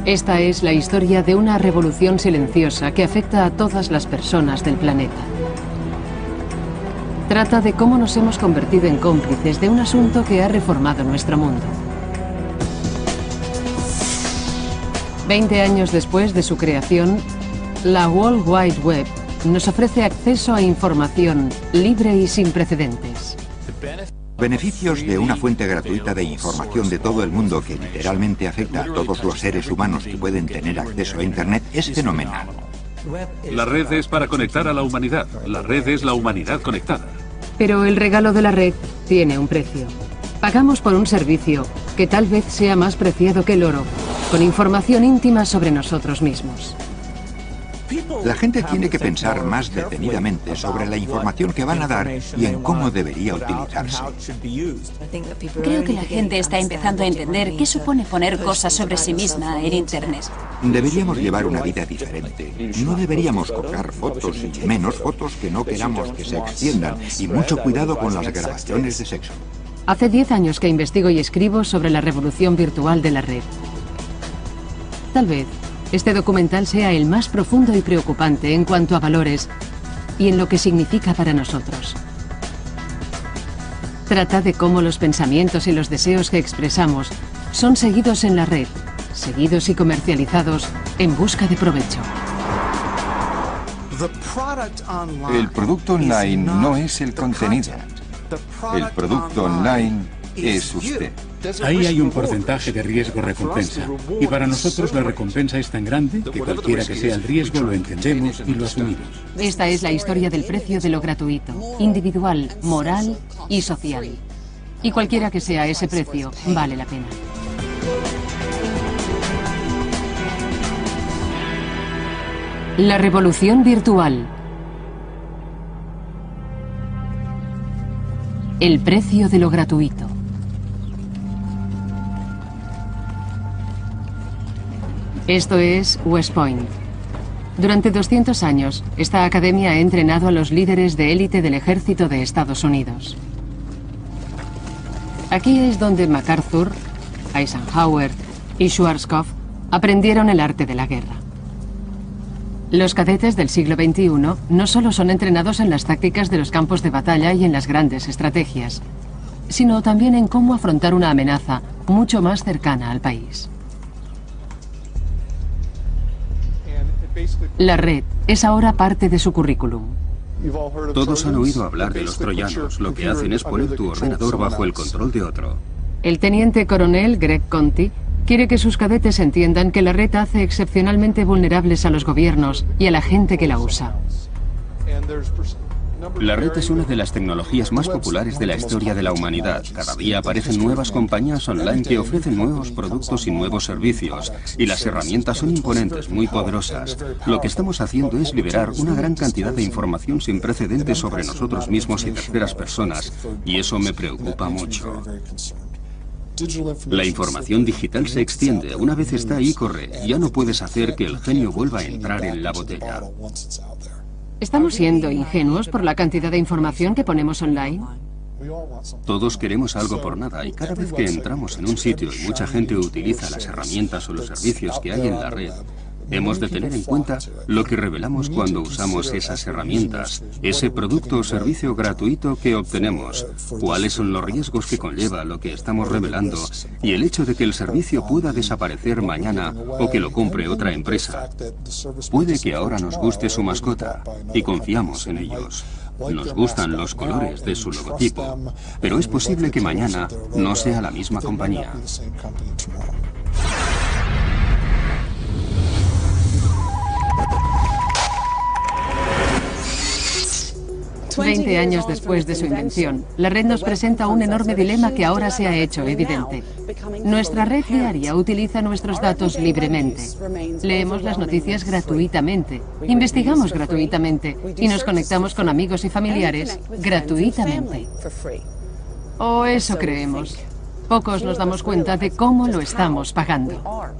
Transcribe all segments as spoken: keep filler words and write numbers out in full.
Esta es la historia de una revolución silenciosa que afecta a todas las personas del planeta. Trata de cómo nos hemos convertido en cómplices de un asunto que ha reformado nuestro mundo. Veinte años después de su creación, la World Wide Web nos ofrece acceso a información libre y sin precedentes. Beneficios de una fuente gratuita de información de todo el mundo que literalmente afecta a todos los seres humanos que pueden tener acceso a Internet es fenomenal. La red es para conectar a la humanidad. La red es la humanidad conectada. Pero el regalo de la red tiene un precio. Pagamos por un servicio que tal vez sea más preciado que el oro, con información íntima sobre nosotros mismos. La gente tiene que pensar más detenidamente sobre la información que van a dar y en cómo debería utilizarse. Creo que la gente está empezando a entender qué supone poner cosas sobre sí misma en Internet. Deberíamos llevar una vida diferente. No deberíamos colgar fotos y menos fotos que no queramos que se extiendan. Y mucho cuidado con las grabaciones de sexo. Hace diez años que investigo y escribo sobre la revolución virtual de la red. Tal vez este documental sea el más profundo y preocupante en cuanto a valores y en lo que significa para nosotros. Trata de cómo los pensamientos y los deseos que expresamos son seguidos en la red, seguidos y comercializados en busca de provecho. El producto online no es el contenido. El producto online es usted. Ahí hay un porcentaje de riesgo-recompensa. Y para nosotros la recompensa es tan grande que cualquiera que sea el riesgo lo entendemos y lo asumimos. Esta es la historia del precio de lo gratuito, individual, moral y social. Y cualquiera que sea ese precio, vale la pena. La revolución virtual. El precio de lo gratuito. Esto es West Point. Durante doscientos años, esta academia ha entrenado a los líderes de élite del ejército de Estados Unidos. Aquí es donde MacArthur, Eisenhower y Schwarzkopf aprendieron el arte de la guerra. Los cadetes del siglo veintiuno no solo son entrenados en las tácticas de los campos de batalla y en las grandes estrategias, sino también en cómo afrontar una amenaza mucho más cercana al país. La red es ahora parte de su currículum. Todos han oído hablar de los troyanos. Lo que hacen es poner tu ordenador bajo el control de otro. El teniente coronel Greg Conti quiere que sus cadetes entiendan que la red hace excepcionalmente vulnerables a los gobiernos y a la gente que la usa. La red es una de las tecnologías más populares de la historia de la humanidad. Cada día aparecen nuevas compañías online que ofrecen nuevos productos y nuevos servicios. Y las herramientas son imponentes, muy poderosas. Lo que estamos haciendo es liberar una gran cantidad de información sin precedentes sobre nosotros mismos y terceras personas. Y eso me preocupa mucho. La información digital se extiende. Una vez está ahí, corre. Ya no puedes hacer que el genio vuelva a entrar en la botella. ¿Estamos siendo ingenuos por la cantidad de información que ponemos online? Todos queremos algo por nada y cada vez que entramos en un sitio y mucha gente utiliza las herramientas o los servicios que hay en la red, hemos de tener en cuenta lo que revelamos cuando usamos esas herramientas, ese producto o servicio gratuito que obtenemos, cuáles son los riesgos que conlleva lo que estamos revelando y el hecho de que el servicio pueda desaparecer mañana o que lo compre otra empresa. Puede que ahora nos guste su mascota y confiamos en ellos. Nos gustan los colores de su logotipo, pero es posible que mañana no sea la misma compañía. Veinte años después de su invención, la red nos presenta un enorme dilema que ahora se ha hecho evidente. Nuestra red diaria utiliza nuestros datos libremente. Leemos las noticias gratuitamente, investigamos gratuitamente y nos conectamos con amigos y familiares gratuitamente. O eso creemos. Pocos nos damos cuenta de cómo lo estamos pagando.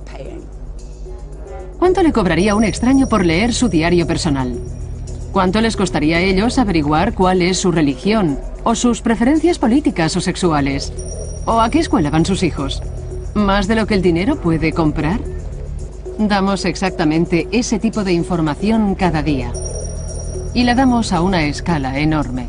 ¿Cuánto le cobraría a un extraño por leer su diario personal? ¿Cuánto les costaría a ellos averiguar cuál es su religión, o sus preferencias políticas o sexuales? ¿O a qué escuela van sus hijos? ¿Más de lo que el dinero puede comprar? Damos exactamente ese tipo de información cada día. Y la damos a una escala enorme.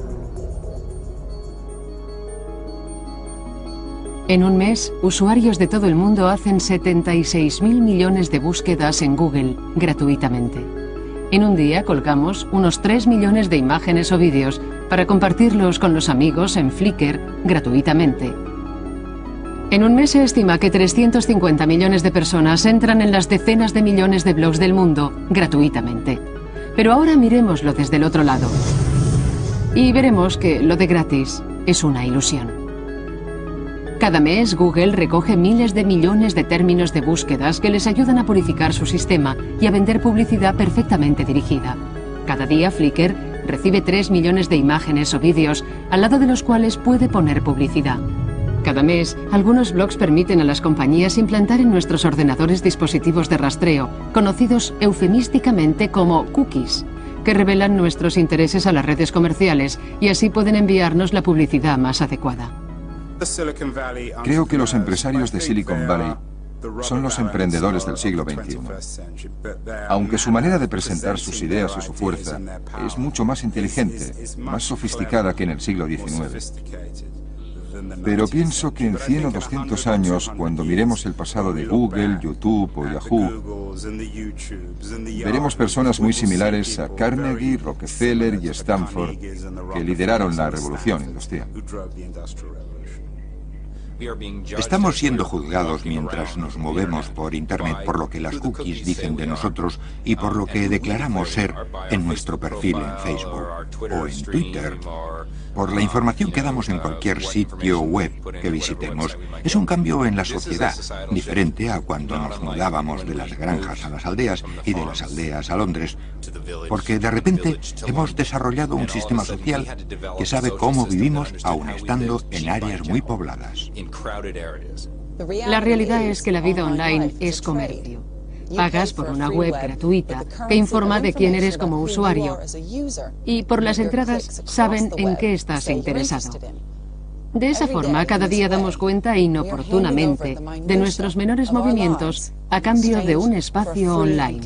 En un mes, usuarios de todo el mundo hacen setenta y seis mil millones de búsquedas en Google gratuitamente. En un día colgamos unos tres millones de imágenes o vídeos para compartirlos con los amigos en Flickr gratuitamente. En un mes se estima que trescientos cincuenta millones de personas entran en las decenas de millones de blogs del mundo gratuitamente. Pero ahora miremoslo desde el otro lado. Y veremos que lo de gratis es una ilusión. Cada mes Google recoge miles de millones de términos de búsquedas que les ayudan a purificar su sistema y a vender publicidad perfectamente dirigida. Cada día Flickr recibe tres millones de imágenes o vídeos al lado de los cuales puede poner publicidad. Cada mes, algunos blogs permiten a las compañías implantar en nuestros ordenadores dispositivos de rastreo, conocidos eufemísticamente como cookies, que revelan nuestros intereses a las redes comerciales y así pueden enviarnos la publicidad más adecuada. Creo que los empresarios de Silicon Valley son los emprendedores del siglo veintiuno. Aunque su manera de presentar sus ideas y su fuerza es mucho más inteligente, más sofisticada que en el siglo diecinueve. Pero pienso que en cien o doscientos años, cuando miremos el pasado de Google, YouTube o Yahoo, veremos personas muy similares a Carnegie, Rockefeller y Stanford, que lideraron la revolución industrial. Estamos siendo juzgados mientras nos movemos por Internet por lo que las cookies dicen de nosotros y por lo que declaramos ser en nuestro perfil en Facebook o en Twitter. Por la información que damos en cualquier sitio web que visitemos. Es un cambio en la sociedad, diferente a cuando nos mudábamos de las granjas a las aldeas y de las aldeas a Londres, porque de repente hemos desarrollado un sistema social que sabe cómo vivimos aun estando en áreas muy pobladas. La realidad es que la vida online es comercio. Pagas por una web gratuita que informa de quién eres como usuario y por las entradas saben en qué estás interesado. De esa forma, cada día damos cuenta inoportunamente de nuestros menores movimientos a cambio de un espacio online.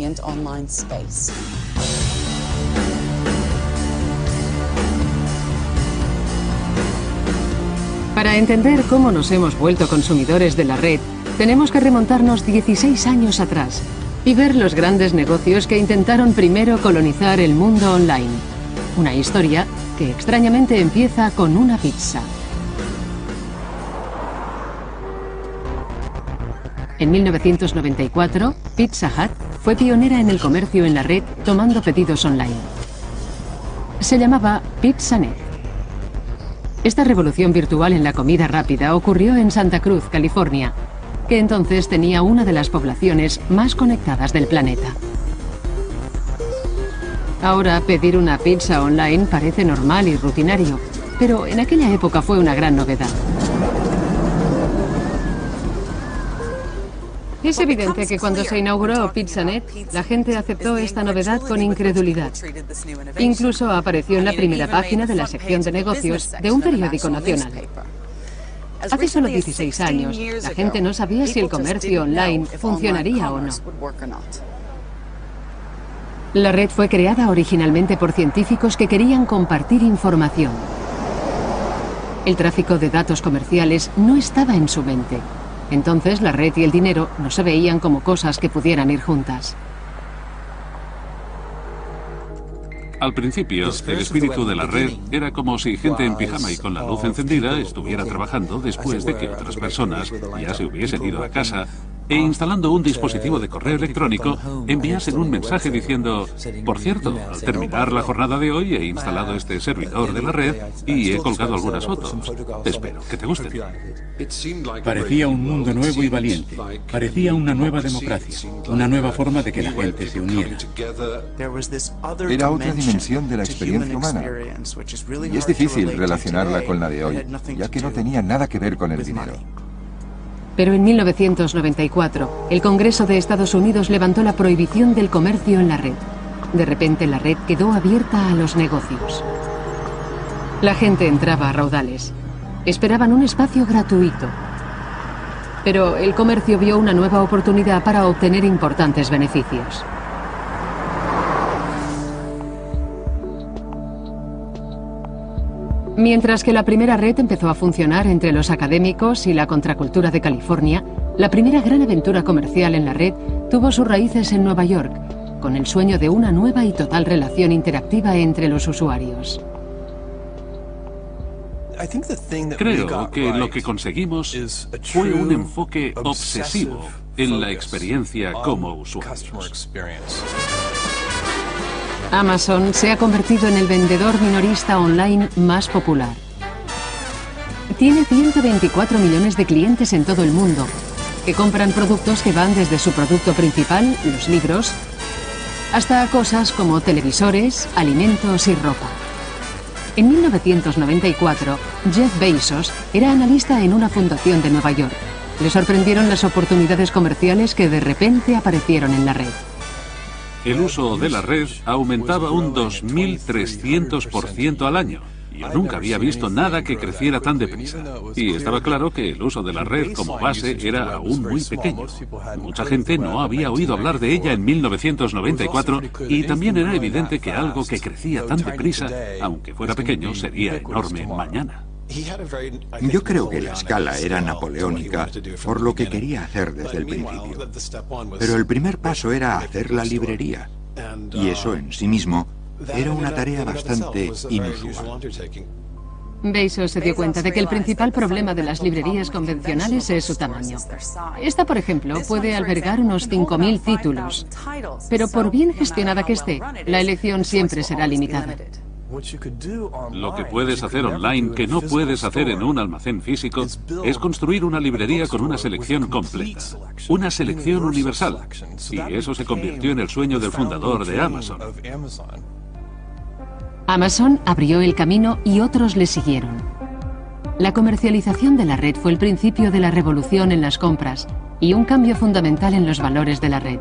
Para entender cómo nos hemos vuelto consumidores de la red, tenemos que remontarnos dieciséis años atrás y ver los grandes negocios que intentaron primero colonizar el mundo online. Una historia que extrañamente empieza con una pizza. En mil novecientos noventa y cuatro, Pizza Hut fue pionera en el comercio en la red tomando pedidos online. Se llamaba PizzaNet. Esta revolución virtual en la comida rápida ocurrió en Santa Cruz, California, que entonces tenía una de las poblaciones más conectadas del planeta. Ahora pedir una pizza online parece normal y rutinario, pero en aquella época fue una gran novedad. Es evidente que cuando se inauguró PizzaNet, la gente aceptó esta novedad con incredulidad. Incluso apareció en la primera página de la sección de negocios de un periódico nacional. Hace solo dieciséis años, la gente no sabía si el comercio online funcionaría o no. La red fue creada originalmente por científicos que querían compartir información. El tráfico de datos comerciales no estaba en su mente. Entonces la red y el dinero no se veían como cosas que pudieran ir juntas. Al principio, el espíritu de la red era como si gente en pijama y con la luz encendida estuviera trabajando después de que otras personas ya se hubiesen ido a casa e instalando un dispositivo de correo electrónico enviasen un mensaje diciendo: por cierto, al terminar la jornada de hoy he instalado este servidor de la red y he colgado algunas fotos. Espero que te gusten. Parecía un mundo nuevo y valiente. Parecía una nueva democracia, una nueva forma de que la gente se uniera. Era otra dimensión de la experiencia humana. Y es difícil relacionarla con la de hoy, ya que no tenía nada que ver con el dinero. Pero en mil novecientos noventa y cuatro, el Congreso de Estados Unidos levantó la prohibición del comercio en la red. De repente la red quedó abierta a los negocios. La gente entraba a raudales. Esperaban un espacio gratuito. Pero el comercio vio una nueva oportunidad para obtener importantes beneficios. Mientras que la primera red empezó a funcionar entre los académicos y la contracultura de California, la primera gran aventura comercial en la red tuvo sus raíces en Nueva York, con el sueño de una nueva y total relación interactiva entre los usuarios. Creo que lo que conseguimos fue un enfoque obsesivo en la experiencia como usuarios. Amazon se ha convertido en el vendedor minorista online más popular. Tiene ciento veinticuatro millones de clientes en todo el mundo, que compran productos que van desde su producto principal, los libros, hasta cosas como televisores, alimentos y ropa. En mil novecientos noventa y cuatro, Jeff Bezos era analista en una fundación de Nueva York. Le sorprendieron las oportunidades comerciales que de repente aparecieron en la red. El uso de la red aumentaba un dos mil trescientos por ciento al año. Yo nunca había visto nada que creciera tan deprisa. Y estaba claro que el uso de la red como base era aún muy pequeño. Mucha gente no había oído hablar de ella en mil novecientos noventa y cuatro y también era evidente que algo que crecía tan deprisa, aunque fuera pequeño, sería enorme mañana. Yo creo que la escala era napoleónica por lo que quería hacer desde el principio. Pero el primer paso era hacer la librería. Y eso en sí mismo era una tarea bastante inusual. Bezos se dio cuenta de que el principal problema de las librerías convencionales es su tamaño. Esta, por ejemplo, puede albergar unos cinco mil títulos, pero por bien gestionada que esté, la elección siempre será limitada. Lo que puedes hacer online que no puedes hacer en un almacén físico es construir una librería con una selección completa, una selección universal. Y eso se convirtió en el sueño del fundador de Amazon. Amazon abrió el camino y otros le siguieron. La comercialización de la red fue el principio de la revolución en las compras y un cambio fundamental en los valores de la red.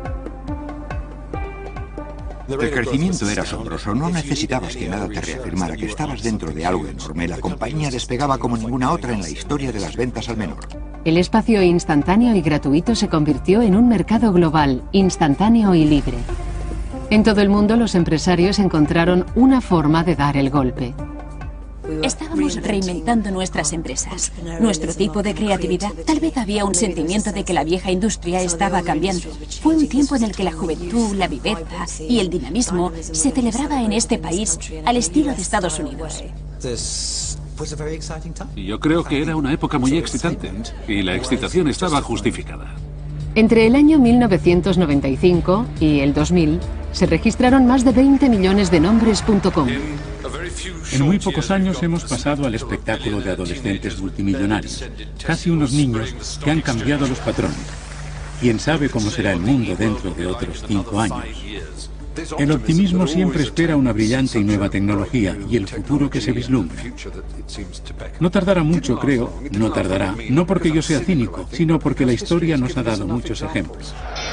El crecimiento era asombroso, no necesitabas que nada te reafirmara que estabas dentro de algo enorme. La compañía despegaba como ninguna otra en la historia de las ventas al menor. El espacio instantáneo y gratuito se convirtió en un mercado global, instantáneo y libre. En todo el mundo los empresarios encontraron una forma de dar el golpe. Estábamos reinventando nuestras empresas, nuestro tipo de creatividad. Tal vez había un sentimiento de que la vieja industria estaba cambiando. Fue un tiempo en el que la juventud, la viveza y el dinamismo se celebraba en este país al estilo de Estados Unidos. Yo creo que era una época muy excitante y la excitación estaba justificada. Entre el año mil novecientos noventa y cinco y el dos mil se registraron más de veinte millones de nombres punto com. En muy pocos años hemos pasado al espectáculo de adolescentes multimillonarios, casi unos niños que han cambiado los patrones. ¿Quién sabe cómo será el mundo dentro de otros cinco años? El optimismo siempre espera una brillante y nueva tecnología y el futuro que se vislumbra. No tardará mucho, creo, no tardará, no porque yo sea cínico, sino porque la historia nos ha dado muchos ejemplos.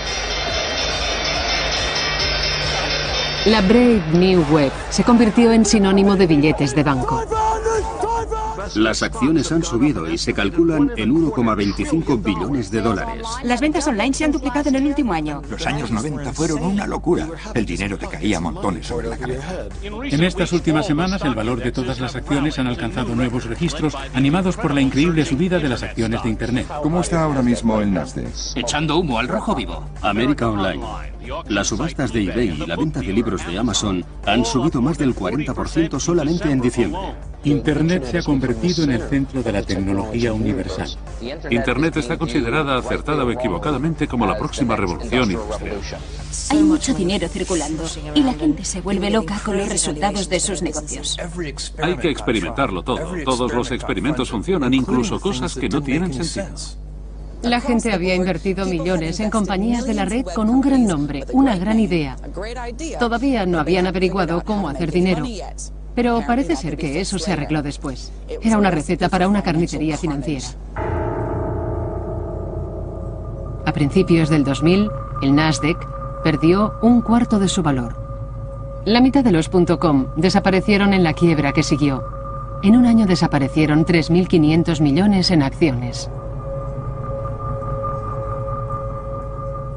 La Brave New Web se convirtió en sinónimo de billetes de banco. Las acciones han subido y se calculan en uno coma veinticinco billones de dólares. Las ventas online se han duplicado en el último año. Los años noventa fueron una locura. El dinero te caía a montones sobre la cabeza. En estas últimas semanas, el valor de todas las acciones han alcanzado nuevos registros, animados por la increíble subida de las acciones de Internet. ¿Cómo está ahora mismo el Nasdaq? Echando humo al rojo vivo. América Online. Las subastas de eBay y la venta de libros de Amazon han subido más del cuarenta por ciento solamente en diciembre. Internet se ha convertido en el centro de la tecnología universal. Internet está considerada acertada o equivocadamente como la próxima revolución industrial. Hay mucho dinero circulando y la gente se vuelve loca con los resultados de sus negocios. Hay que experimentarlo todo. Todos los experimentos funcionan, incluso cosas que no tienen sentido. La gente había invertido millones en compañías de la red con un gran nombre, una gran idea. Todavía no habían averiguado cómo hacer dinero, pero parece ser que eso se arregló después. Era una receta para una carnicería financiera. A principios del dos mil, el Nasdaq perdió un cuarto de su valor. La mitad de los .com desaparecieron en la quiebra que siguió. En un año desaparecieron tres mil quinientos millones en acciones.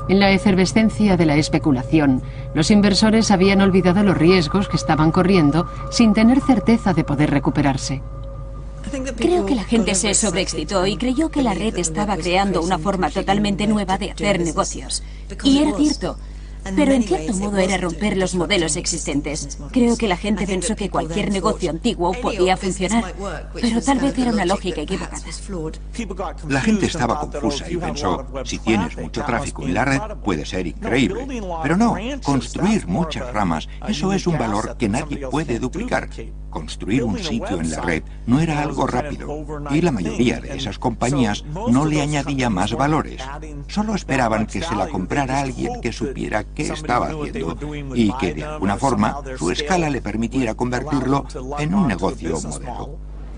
En la efervescencia de la especulación, los inversores habían olvidado los riesgos que estaban corriendo sin tener certeza de poder recuperarse. Creo que la gente se sobreexcitó y creyó que la red estaba creando una forma totalmente nueva de hacer negocios. Y era cierto. Pero en cierto modo era romper los modelos existentes. Creo que la gente pensó que cualquier negocio antiguo podía funcionar, pero tal vez era una lógica equivocada. La gente estaba confusa y pensó, si tienes mucho tráfico en la red, puede ser increíble. Pero no, construir muchas ramas, eso es un valor que nadie puede duplicar. Construir un sitio en la red no era algo rápido, y la mayoría de esas compañías no le añadía más valores. Solo esperaban que se la comprara alguien que supiera qué estaba haciendo y que de alguna forma su escala le permitiera convertirlo en un negocio modelo.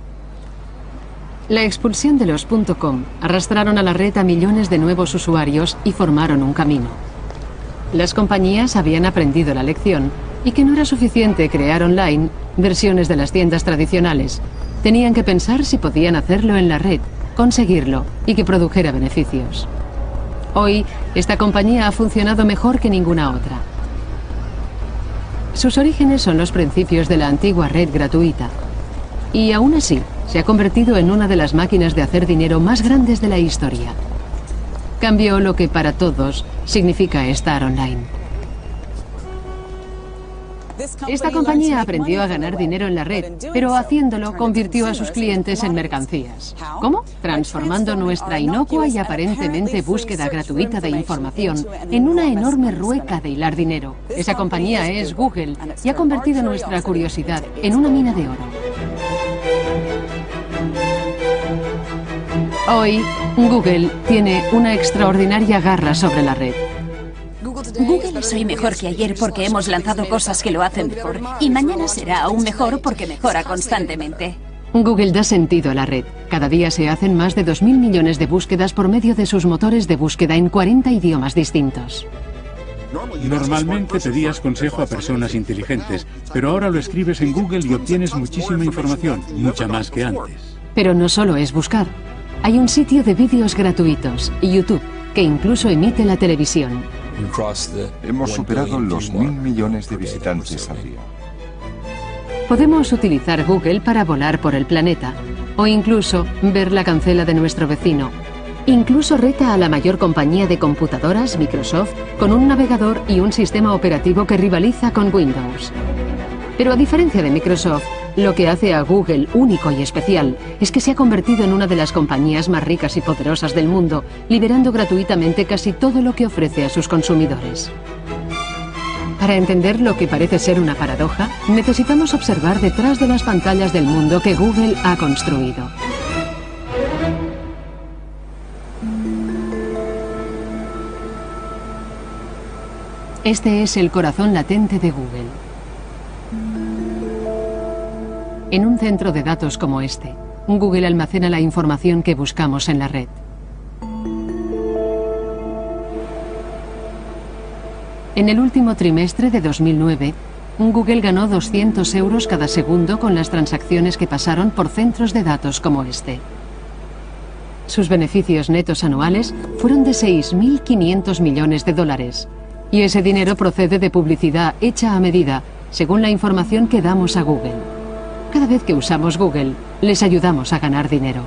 La expulsión de los .com arrastraron a la red a millones de nuevos usuarios y formaron un camino. Las compañías habían aprendido la lección y que no era suficiente crear online versiones de las tiendas tradicionales. Tenían que pensar si podían hacerlo en la red, conseguirlo y que produjera beneficios. Hoy, esta compañía ha funcionado mejor que ninguna otra. Sus orígenes son los principios de la antigua red gratuita. Y aún así, se ha convertido en una de las máquinas de hacer dinero más grandes de la historia. Cambió lo que para todos significa estar online. Esta compañía aprendió a ganar dinero en la red, pero haciéndolo convirtió a sus clientes en mercancías. ¿Cómo? Transformando nuestra inocua y aparentemente búsqueda gratuita de información en una enorme rueca de hilar dinero. Esa compañía es Google y ha convertido nuestra curiosidad en una mina de oro. Hoy, Google tiene una extraordinaria garra sobre la red. Google es hoy mejor que ayer porque hemos lanzado cosas que lo hacen mejor. Y mañana será aún mejor porque mejora constantemente. Google da sentido a la red. Cada día se hacen más de dos mil millones de búsquedas por medio de sus motores de búsqueda en cuarenta idiomas distintos. Normalmente pedías consejo a personas inteligentes, pero ahora lo escribes en Google y obtienes muchísima información, mucha más que antes. Pero no solo es buscar. Hay un sitio de vídeos gratuitos, YouTube, que incluso emite la televisión. Hemos superado los mil millones de visitantes al día. Podemos utilizar Google para volar por el planeta, o incluso ver la cancela de nuestro vecino. Incluso reta a la mayor compañía de computadoras, Microsoft, con un navegador y un sistema operativo que rivaliza con Windows. Pero a diferencia de Microsoft, lo que hace a Google único y especial es que se ha convertido en una de las compañías más ricas y poderosas del mundo, liberando gratuitamente casi todo lo que ofrece a sus consumidores. Para entender lo que parece ser una paradoja, necesitamos observar detrás de las pantallas del mundo que Google ha construido. Este es el corazón latente de Google. En un centro de datos como este, Google almacena la información que buscamos en la red. En el último trimestre de dos mil nueve, Google ganó doscientos euros cada segundo con las transacciones que pasaron por centros de datos como este. Sus beneficios netos anuales fueron de seis mil quinientos millones de dólares. Y ese dinero procede de publicidad hecha a medida, según la información que damos a Google. Cada vez que usamos Google, les ayudamos a ganar dinero.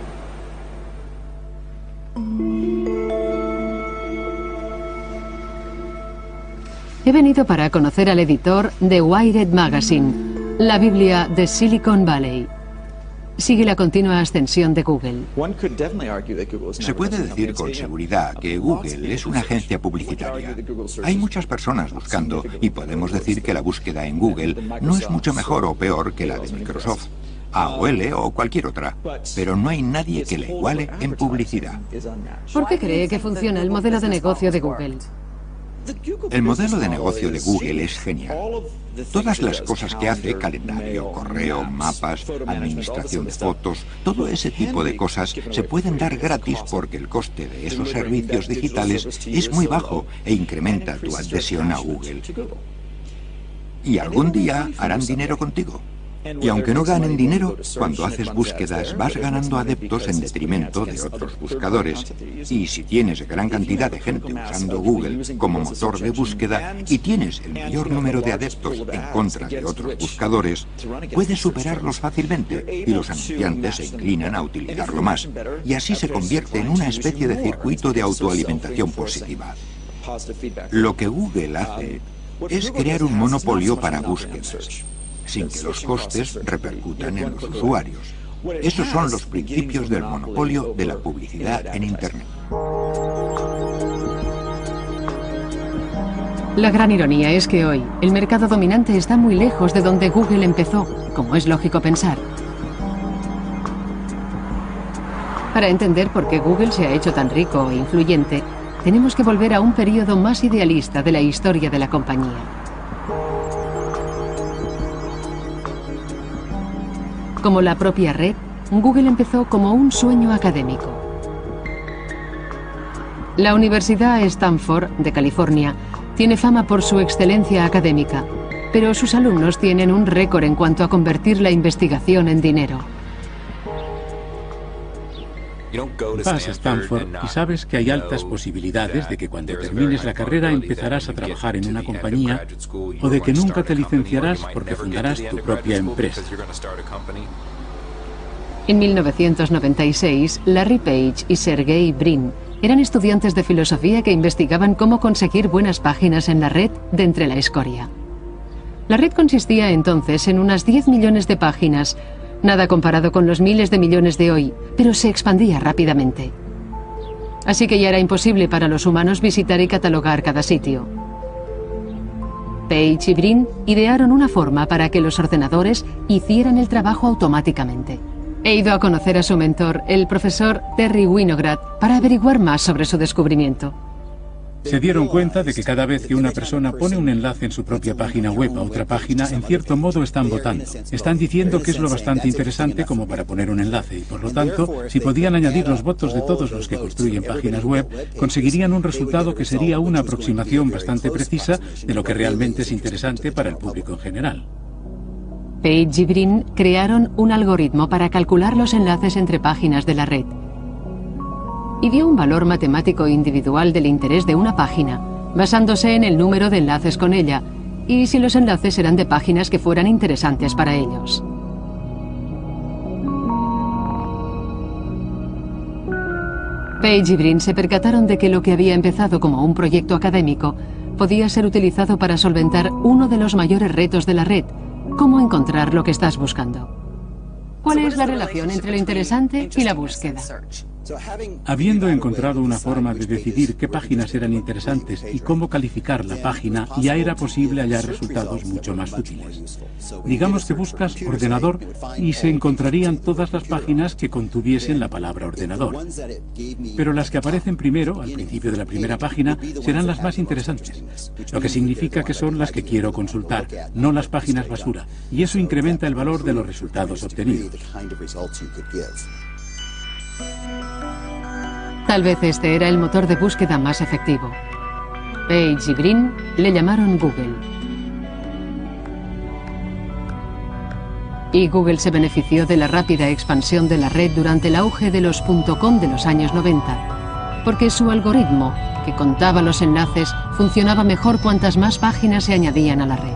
He venido para conocer al editor de Wired Magazine, la Biblia de Silicon Valley. Sigue la continua ascensión de Google. Se puede decir con seguridad que Google es una agencia publicitaria. Hay muchas personas buscando y podemos decir que la búsqueda en Google no es mucho mejor o peor que la de Microsoft, A O L o cualquier otra, pero no hay nadie que la iguale en publicidad. ¿Por qué cree que funciona el modelo de negocio de Google? El modelo de negocio de Google es genial. Todas las cosas que hace, calendario, correo, mapas, administración de fotos, todo ese tipo de cosas se pueden dar gratis porque el coste de esos servicios digitales es muy bajo e incrementa tu adhesión a Google. Y algún día harán dinero contigo. Y aunque no ganen dinero, cuando haces búsquedas vas ganando adeptos en detrimento de otros buscadores. Y si tienes gran cantidad de gente usando Google como motor de búsqueda y tienes el mayor número de adeptos en contra de otros buscadores, puedes superarlos fácilmente y los anunciantes se inclinan a utilizarlo más. Y así se convierte en una especie de circuito de autoalimentación positiva. Lo que Google hace es crear un monopolio para búsquedas, sin que los costes repercutan en los usuarios. Esos son los principios del monopolio de la publicidad en Internet. La gran ironía es que hoy el mercado dominante está muy lejos de donde Google empezó, como es lógico pensar. Para entender por qué Google se ha hecho tan rico e influyente, tenemos que volver a un periodo más idealista de la historia de la compañía. Como la propia red, Google empezó como un sueño académico. La Universidad Stanford de California tiene fama por su excelencia académica, pero sus alumnos tienen un récord en cuanto a convertir la investigación en dinero. Vas a Stanford y sabes que hay altas posibilidades de que cuando termines la carrera empezarás a trabajar en una compañía o de que nunca te licenciarás porque fundarás tu propia empresa. En mil novecientos noventa y seis, Larry Page y Sergey Brin eran estudiantes de filosofía que investigaban cómo conseguir buenas páginas en la red de entre la escoria. La red consistía entonces en unas diez millones de páginas, nada comparado con los miles de millones de hoy, pero se expandía rápidamente. Así que ya era imposible para los humanos visitar y catalogar cada sitio. Page y Brin idearon una forma para que los ordenadores hicieran el trabajo automáticamente. He ido a conocer a su mentor, el profesor Terry Winograd, para averiguar más sobre su descubrimiento. Se dieron cuenta de que cada vez que una persona pone un enlace en su propia página web a otra página, en cierto modo están votando. Están diciendo que es lo bastante interesante como para poner un enlace y, por lo tanto, si podían añadir los votos de todos los que construyen páginas web, conseguirían un resultado que sería una aproximación bastante precisa de lo que realmente es interesante para el público en general. Page y Brin crearon un algoritmo para calcular los enlaces entre páginas de la red y dio un valor matemático individual del interés de una página, basándose en el número de enlaces con ella y si los enlaces eran de páginas que fueran interesantes para ellos. Page y Brin se percataron de que lo que había empezado como un proyecto académico podía ser utilizado para solventar uno de los mayores retos de la red: cómo encontrar lo que estás buscando. ¿Cuál es la relación entre lo interesante y la búsqueda? Habiendo encontrado una forma de decidir qué páginas eran interesantes y cómo calificar la página, ya era posible hallar resultados mucho más útiles. Digamos que buscas ordenador y se encontrarían todas las páginas que contuviesen la palabra ordenador. Pero las que aparecen primero, al principio de la primera página, serán las más interesantes, lo que significa que son las que quiero consultar, no las páginas basura, y eso incrementa el valor de los resultados obtenidos. Tal vez este era el motor de búsqueda más efectivo. Page y Brin le llamaron Google. Y Google se benefició de la rápida expansión de la red durante el auge de los .com de los años noventa, porque su algoritmo, que contaba los enlaces, funcionaba mejor cuantas más páginas se añadían a la red.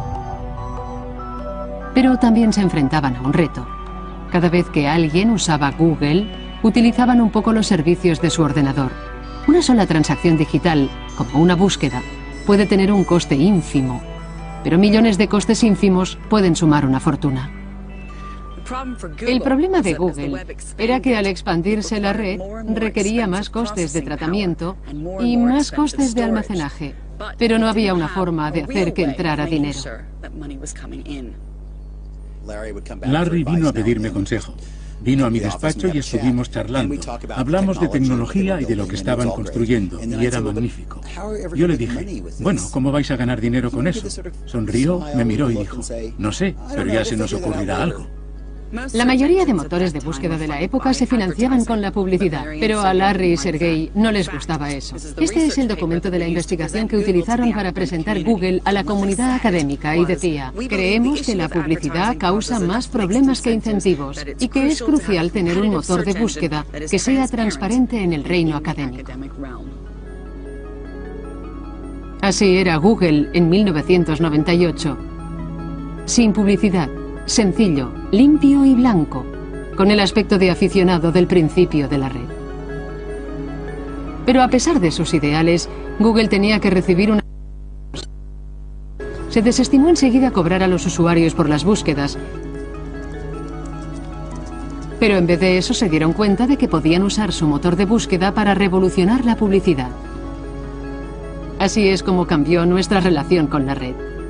Pero también se enfrentaban a un reto. Cada vez que alguien usaba Google, utilizaban un poco los servicios de su ordenador. Una sola transacción digital, como una búsqueda, puede tener un coste ínfimo, pero millones de costes ínfimos pueden sumar una fortuna. El problema de Google era que al expandirse la red requería más costes de tratamiento y más costes de almacenaje, pero no había una forma de hacer que entrara dinero. Larry vino a pedirme consejo. Vino a mi despacho y estuvimos charlando. Hablamos de tecnología y de lo que estaban construyendo, y era magnífico. Yo le dije, bueno, ¿cómo vais a ganar dinero con eso? Sonrió, me miró y dijo, no sé, pero ya se nos ocurrirá algo. La mayoría de motores de búsqueda de la época se financiaban con la publicidad, pero a Larry y Sergey no les gustaba eso. Este es el documento de la investigación que utilizaron para presentar Google a la comunidad académica y decía: creemos que la publicidad causa más problemas que incentivos y que es crucial tener un motor de búsqueda que sea transparente en el reino académico. Así era Google en mil novecientos noventa y ocho. Sin publicidad, sencillo, limpio y blanco, con el aspecto de aficionado del principio de la red. Pero a pesar de sus ideales, Google tenía que recibir una... Se desestimó enseguida cobrar a los usuarios por las búsquedas, pero en vez de eso se dieron cuenta de que podían usar su motor de búsqueda para revolucionar la publicidad. Así es como cambió nuestra relación con la red.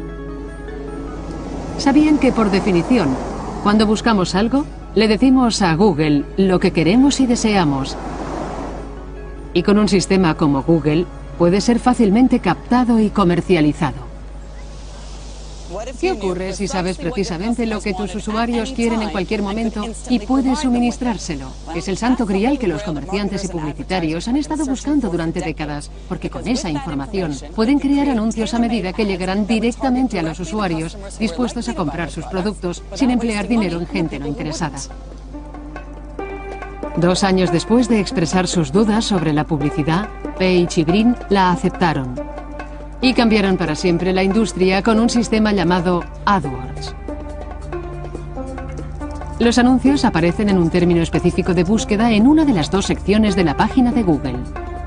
Sabían que, por definición, cuando buscamos algo, le decimos a Google lo que queremos y deseamos. Y con un sistema como Google, puede ser fácilmente captado y comercializado. ¿Qué ocurre si sabes precisamente lo que tus usuarios quieren en cualquier momento y puedes suministrárselo? Es el santo grial que los comerciantes y publicitarios han estado buscando durante décadas, porque con esa información pueden crear anuncios a medida que llegarán directamente a los usuarios dispuestos a comprar sus productos sin emplear dinero en gente no interesada. Dos años después de expresar sus dudas sobre la publicidad, Page y Brin la aceptaron. Y cambiaron para siempre la industria con un sistema llamado AdWords. Los anuncios aparecen en un término específico de búsqueda en una de las dos secciones de la página de Google.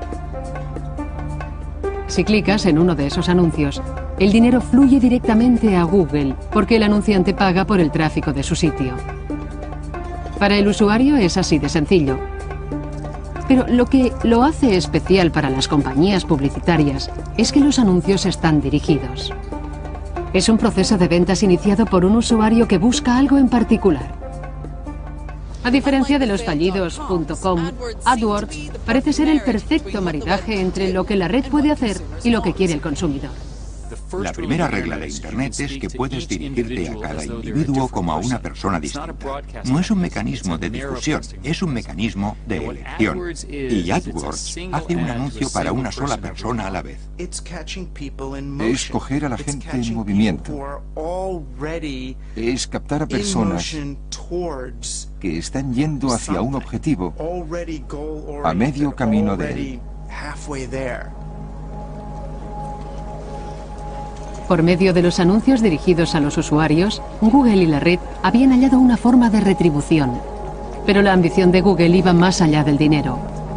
Si clicas en uno de esos anuncios, el dinero fluye directamente a Google, porque el anunciante paga por el tráfico de su sitio. Para el usuario es así de sencillo. Pero lo que lo hace especial para las compañías publicitarias es que los anuncios están dirigidos. Es un proceso de ventas iniciado por un usuario que busca algo en particular. A diferencia de los fallidos punto com, AdWords parece ser el perfecto maridaje entre lo que la red puede hacer y lo que quiere el consumidor. La primera regla de Internet es que puedes dirigirte a cada individuo como a una persona distinta. No es un mecanismo de difusión, es un mecanismo de elección. Y AdWords hace un anuncio para una sola persona a la vez. Es coger a la gente en movimiento. Es captar a personas que están yendo hacia un objetivo a medio camino de él. Por medio de los anuncios dirigidos a los usuarios, Google y la red habían hallado una forma de retribución. Pero la ambición de Google iba más allá del dinero.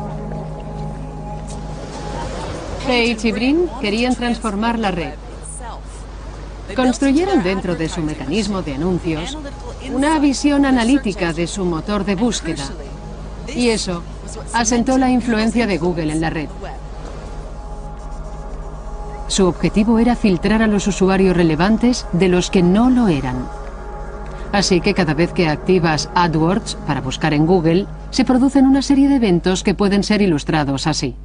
Page y Brin querían transformar la red. Construyeron dentro de su mecanismo de anuncios una visión analítica de su motor de búsqueda. Y eso asentó la influencia de Google en la red. Su objetivo era filtrar a los usuarios relevantes de los que no lo eran. Así que cada vez que activas AdWords para buscar en Google, se producen una serie de eventos que pueden ser ilustrados así.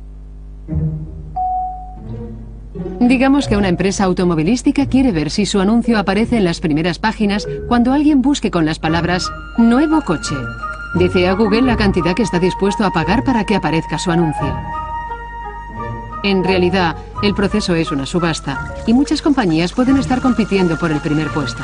Digamos que una empresa automovilística quiere ver si su anuncio aparece en las primeras páginas cuando alguien busque con las palabras «nuevo coche». Dice a Google la cantidad que está dispuesto a pagar para que aparezca su anuncio. En realidad, el proceso es una subasta y muchas compañías pueden estar compitiendo por el primer puesto.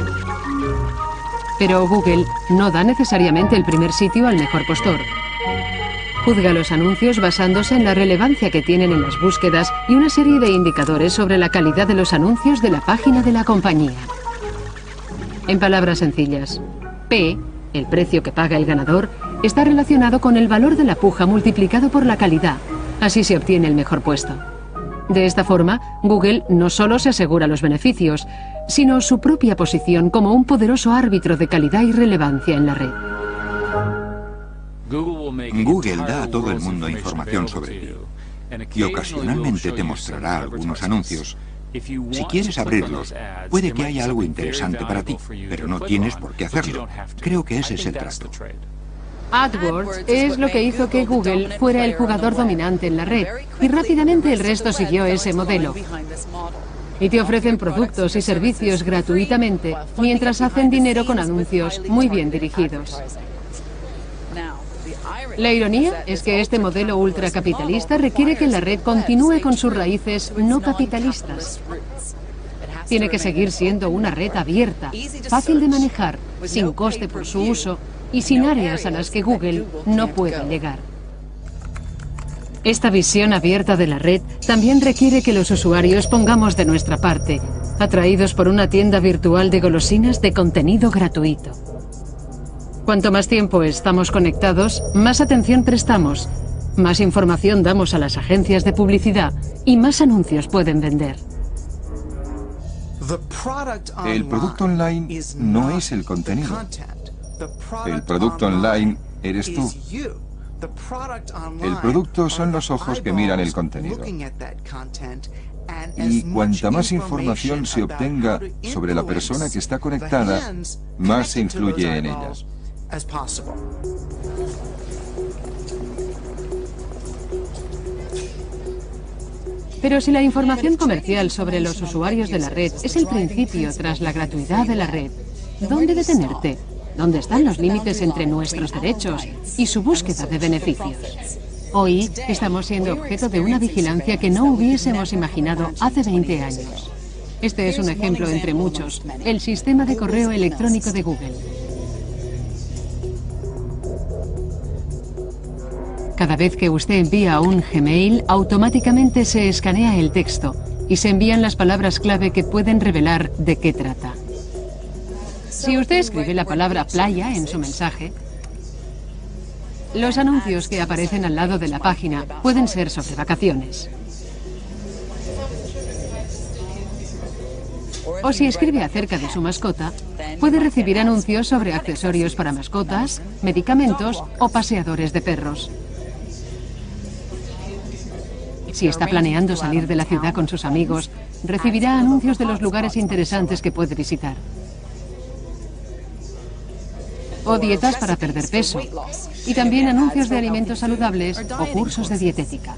Pero Google no da necesariamente el primer sitio al mejor postor. Juzga los anuncios basándose en la relevancia que tienen en las búsquedas y una serie de indicadores sobre la calidad de los anuncios de la página de la compañía. En palabras sencillas, P, el precio que paga el ganador, está relacionado con el valor de la puja multiplicado por la calidad. Así se obtiene el mejor puesto. De esta forma, Google no solo se asegura los beneficios, sino su propia posición como un poderoso árbitro de calidad y relevancia en la red. Google da a todo el mundo información sobre ti y ocasionalmente te mostrará algunos anuncios. Si quieres abrirlos, puede que haya algo interesante para ti, pero no tienes por qué hacerlo. Creo que ese es el trato. AdWords es lo que hizo que Google fuera el jugador dominante en la red, y rápidamente el resto siguió ese modelo. Y te ofrecen productos y servicios gratuitamente mientras hacen dinero con anuncios muy bien dirigidos. La ironía es que este modelo ultracapitalista requiere que la red continúe con sus raíces no capitalistas. Tiene que seguir siendo una red abierta, fácil de manejar, sin coste por su uso y sin áreas a las que Google no puede llegar. Esta visión abierta de la red también requiere que los usuarios pongamos de nuestra parte, atraídos por una tienda virtual de golosinas de contenido gratuito. Cuanto más tiempo estamos conectados, más atención prestamos, más información damos a las agencias de publicidad y más anuncios pueden vender. El producto online no es el contenido. El producto online eres tú. El producto son los ojos que miran el contenido. Y cuanta más información se obtenga sobre la persona que está conectada, más se influye en ella. Pero si la información comercial sobre los usuarios de la red es el principio tras la gratuidad de la red, ¿dónde detenerte? ¿Dónde están los límites entre nuestros derechos y su búsqueda de beneficios? Hoy estamos siendo objeto de una vigilancia que no hubiésemos imaginado hace veinte años. Este es un ejemplo entre muchos, el sistema de correo electrónico de Google. Cada vez que usted envía un Gmail, automáticamente se escanea el texto y se envían las palabras clave que pueden revelar de qué trata. Si usted escribe la palabra playa en su mensaje, los anuncios que aparecen al lado de la página pueden ser sobre vacaciones. O si escribe acerca de su mascota, puede recibir anuncios sobre accesorios para mascotas, medicamentos o paseadores de perros. Si está planeando salir de la ciudad con sus amigos, recibirá anuncios de los lugares interesantes que puede visitar. O dietas para perder peso. Y también anuncios de alimentos saludables o cursos de dietética.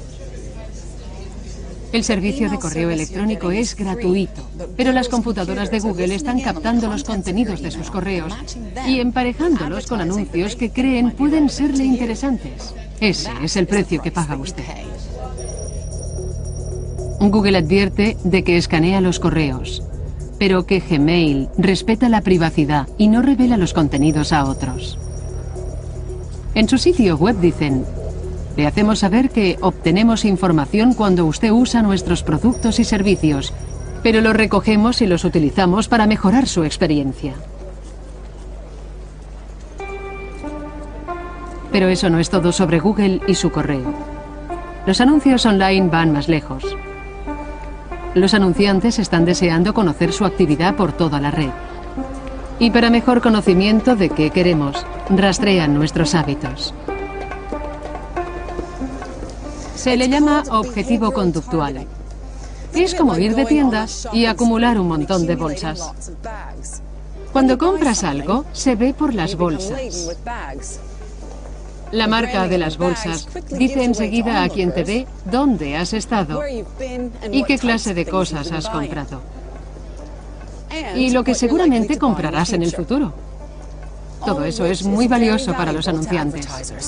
El servicio de correo electrónico es gratuito, pero las computadoras de Google están captando los contenidos de sus correos y emparejándolos con anuncios que creen pueden serle interesantes. Ese es el precio que paga usted. Google advierte de que escanea los correos, pero que Gmail respeta la privacidad y no revela los contenidos a otros. En su sitio web dicen: le hacemos saber que obtenemos información cuando usted usa nuestros productos y servicios, pero los recogemos y los utilizamos para mejorar su experiencia. Pero eso no es todo sobre Google y su correo. Los anuncios online van más lejos. Los anunciantes están deseando conocer su actividad por toda la red. Y para mejor conocimiento de qué queremos, rastrean nuestros hábitos. Se le llama objetivo conductual. Es como ir de tiendas y acumular un montón de bolsas. Cuando compras algo, se ve por las bolsas. La marca de las bolsas dice enseguida a quien te ve dónde has estado y qué clase de cosas has comprado. Y lo que seguramente comprarás en el futuro. Todo eso es muy valioso para los anunciantes.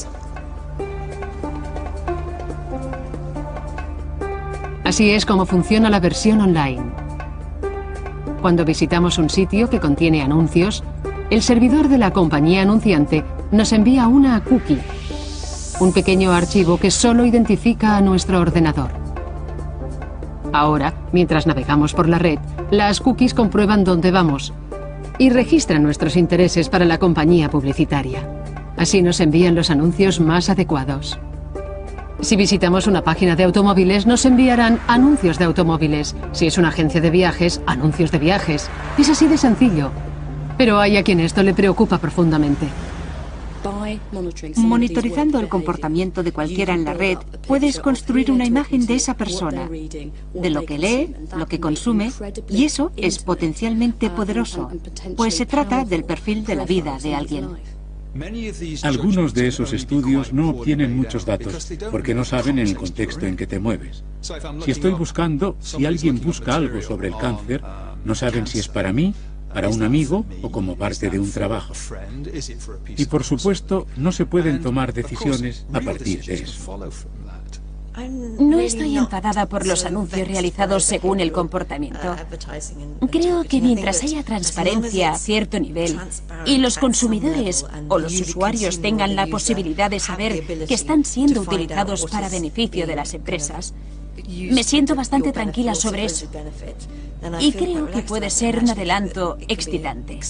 Así es como funciona la versión online. Cuando visitamos un sitio que contiene anuncios, el servidor de la compañía anunciante nos envía una cookie, un pequeño archivo que solo identifica a nuestro ordenador. Ahora, mientras navegamos por la red, las cookies comprueban dónde vamos y registran nuestros intereses para la compañía publicitaria. Así nos envían los anuncios más adecuados. Si visitamos una página de automóviles, nos enviarán anuncios de automóviles. Si es una agencia de viajes, anuncios de viajes. Es así de sencillo. Pero hay a quien esto le preocupa profundamente. Monitorizando el comportamiento de cualquiera en la red, puedes construir una imagen de esa persona, de lo que lee, lo que consume, y eso es potencialmente poderoso, pues se trata del perfil de la vida de alguien. Algunos de esos estudios no obtienen muchos datos porque no saben en el contexto en que te mueves. Si estoy buscando, si alguien busca algo sobre el cáncer, no saben si es para mí, para un amigo o como parte de un trabajo. Y por supuesto, no se pueden tomar decisiones a partir de eso. No estoy enfadada por los anuncios realizados según el comportamiento. Creo que mientras haya transparencia a cierto nivel y los consumidores o los usuarios tengan la posibilidad de saber que están siendo utilizados para beneficio de las empresas, me siento bastante tranquila sobre eso. Y creo que puede ser un adelanto excitante.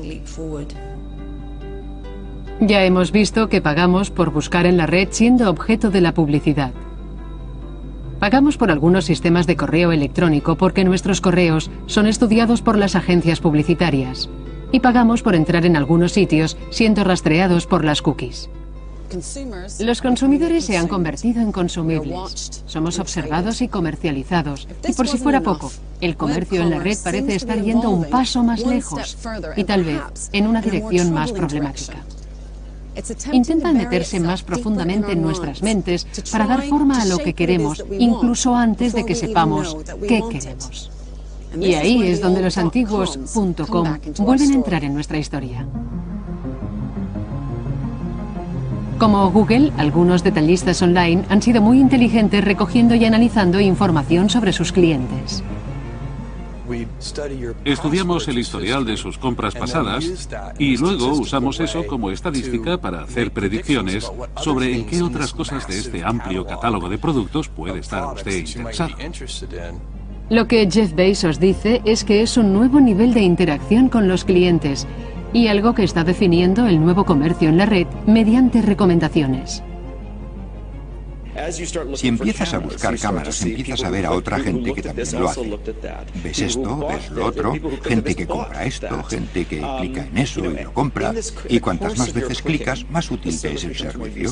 Ya hemos visto que pagamos por buscar en la red siendo objeto de la publicidad. Pagamos por algunos sistemas de correo electrónico porque nuestros correos son estudiados por las agencias publicitarias. Y pagamos por entrar en algunos sitios siendo rastreados por las cookies. Los consumidores se han convertido en consumibles. Somos observados y comercializados. Y por si fuera poco, el comercio en la red parece estar yendo un paso más lejos y tal vez en una dirección más problemática. Intentan meterse más profundamente en nuestras mentes para dar forma a lo que queremos, incluso antes de que sepamos qué queremos. Y ahí es donde los antiguos .com vuelven a entrar en nuestra historia. Como Google, algunos detallistas online han sido muy inteligentes recogiendo y analizando información sobre sus clientes. Estudiamos el historial de sus compras pasadas y luego usamos eso como estadística para hacer predicciones sobre en qué otras cosas de este amplio catálogo de productos puede estar usted interesado. Lo que Jeff Bezos dice es que es un nuevo nivel de interacción con los clientes y algo que está definiendo el nuevo comercio en la red mediante recomendaciones. Si empiezas a buscar cámaras, empiezas a ver a otra gente que también lo hace. Ves esto, ves lo otro, gente que compra esto, gente que clica en eso y lo compra, y cuantas más veces clicas, más útil te es el servicio.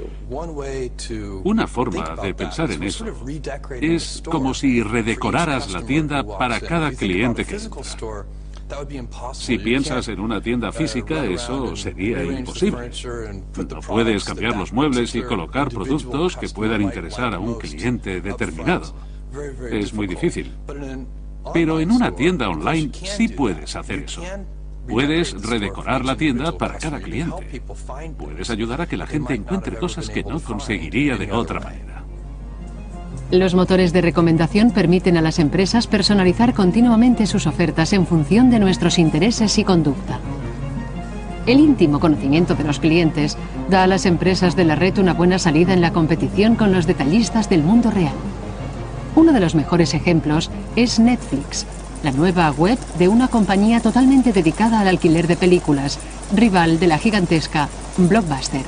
Una forma de pensar en eso es como si redecoraras la tienda para cada cliente que entra. Si piensas en una tienda física, eso sería imposible. No puedes cambiar los muebles y colocar productos que puedan interesar a un cliente determinado. Es muy difícil. Pero en una tienda online sí puedes hacer eso. Puedes redecorar la tienda para cada cliente. Puedes ayudar a que la gente encuentre cosas que no conseguiría de otra manera. Los motores de recomendación permiten a las empresas personalizar continuamente sus ofertas en función de nuestros intereses y conducta. El íntimo conocimiento de los clientes da a las empresas de la red una buena salida en la competición con los detallistas del mundo real. Uno de los mejores ejemplos es Netflix, la nueva web de una compañía totalmente dedicada al alquiler de películas, rival de la gigantesca Blockbuster.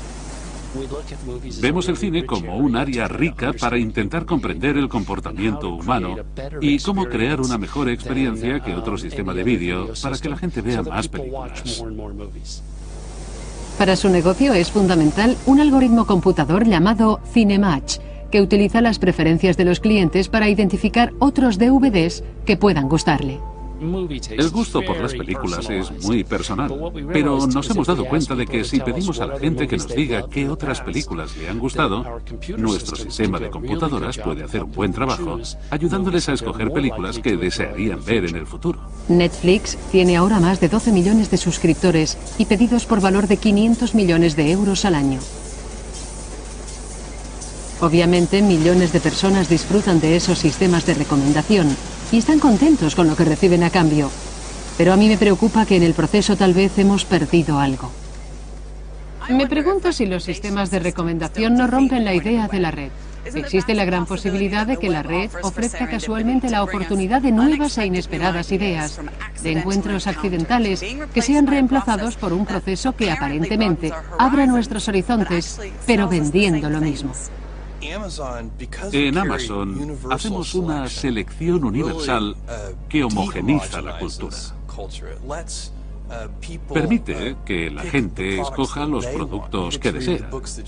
Vemos el cine como un área rica para intentar comprender el comportamiento humano y cómo crear una mejor experiencia que otro sistema de vídeo para que la gente vea más películas. Para su negocio es fundamental un algoritmo computador llamado CineMatch, que utiliza las preferencias de los clientes para identificar otros D V Ds que puedan gustarle. El gusto por las películas es muy personal, pero nos hemos dado cuenta de que si pedimos a la gente que nos diga qué otras películas le han gustado, nuestro sistema de computadoras puede hacer un buen trabajo, ayudándoles a escoger películas que desearían ver en el futuro. Netflix tiene ahora más de doce millones de suscriptores y pedidos por valor de quinientos millones de euros al año. Obviamente, millones de personas disfrutan de esos sistemas de recomendación y están contentos con lo que reciben a cambio. Pero a mí me preocupa que en el proceso tal vez hemos perdido algo. Me pregunto si los sistemas de recomendación no rompen la idea de la red. Existe la gran posibilidad de que la red ofrezca casualmente la oportunidad de nuevas e inesperadas ideas, de encuentros accidentales que sean reemplazados por un proceso que aparentemente abra nuestros horizontes, pero vendiendo lo mismo. En Amazon hacemos una selección universal que homogeniza la cultura. Permite que la gente escoja los productos que desea.